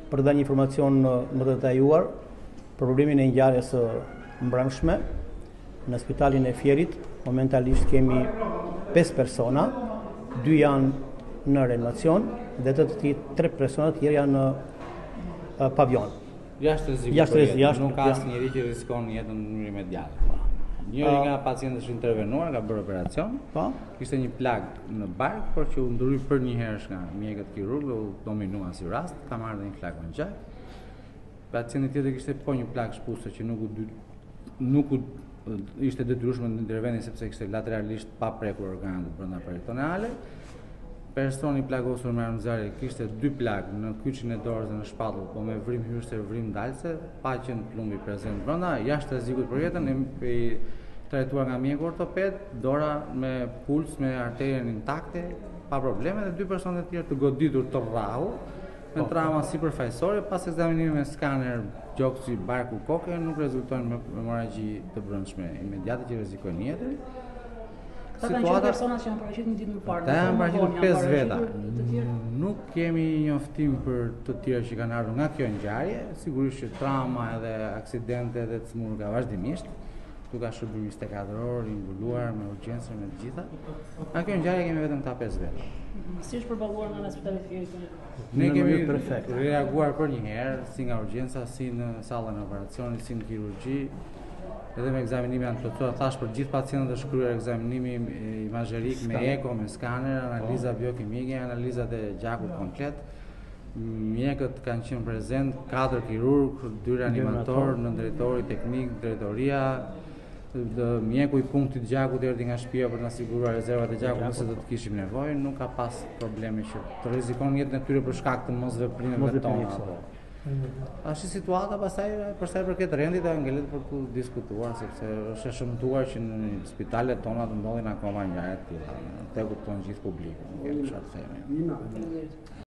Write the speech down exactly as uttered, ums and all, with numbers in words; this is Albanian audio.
për dhe një informacion më të detajuar për problemin e ngjarjes së mbrëmshme në spitalin e Fierit. Momentalisht kemi pesë persona, dy janë në reanimacion dhe të tjerë tre persona të tjerë janë në uh, pavion. Jashtë rreziku. Jashtë rreziku, jashtë nuk ka asnjëri që rrezikon jetën në mënyrë imediate. Njëri nga pacientët është intervenuar, ka bërë operacion. Po. Kishte një plagë në bark, por që u ndroi për një herë nga mjekët kirurg dhe u dominua si rast, ka marrë një plagë në gjak. Pacienti tjetër kishte po një plagë shpuse që nuk u dy, nuk u ishte detyrueshme të interveni sepse kishte lateralisht pa prekur organet brenda peritoneale. Personi plagosur me armëzarje kishte dy plagë në kyçin e dorës dhe në shpatull, po me vrim hyrëse e vrim dalse, pa qenë plumbi prezent brenda, jashtë rrezikut për jetën, e trajtuar nga mjeku ortoped, dora me puls, me arterien intakte, pa probleme, dhe dy persona të tjerë të goditur të rrahu, me trauma sipërfaqësore, pas ekzaminimit me skaner gjoksi barku koke, nuk rezultojnë me hemorragji të brendshme imediate që rrezikojnë jetën. Ata kanë qenë persona që janë paraqitur një ditë më parë. Ata janë paraqitur pesë veta. Nuk kemi njoftim për të tjerë që kanë ardhur nga kjo ngjarje, sigurisht që trauma edhe aksidente dhe të smurga vazhdimisht. Tu ka shërbim njëzet e katër orë, i mbuluar me urgjencë me të gjitha. Nga kjo ngjarje kemi vetëm këta pesë veta. Si është përballuar nga spitali i Fierit? Ne kemi reaguar për një herë, si nga urgjenca, si në sallën e operacionit, si në kirurgji. Edhe me ekzaminimi janë plotësuar, thash për gjithë pacientët është shkruar ekzaminimi imazherik me eko, me skaner, analiza biokimike, analizat e gjakut komplet. Mjekët kanë qenë prezent, katër kirurg, dy reanimator, në drejtori teknik, drejtoria, mjeku i punktit gjakut erdhi nga shtëpia për të na siguruar rezervat e gjakut nëse do të kishim nevojë, nuk ka pas probleme që të rrezikon jetën e tyre për shkak të mosveprimeve tona. Ashtu situata pastaj për sa i përket rendit e ngelet për të diskutuar sepse është e shëmtuar që në spitalet tona të ndodhin akoma ngjarje të tilla. Te kupton gjithë publiku, nuk kemi çfarë të themi.